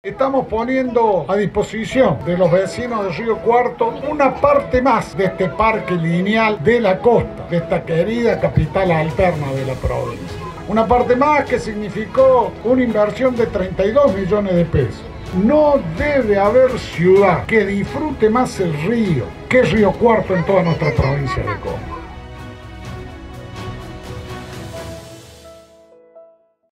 Estamos poniendo a disposición de los vecinos de Río Cuarto una parte más de este parque lineal de la costa, de esta querida capital alterna de la provincia. Una parte más que significó una inversión de 32 millones de pesos. No debe haber ciudad que disfrute más el río que Río Cuarto en toda nuestra provincia de Córdoba.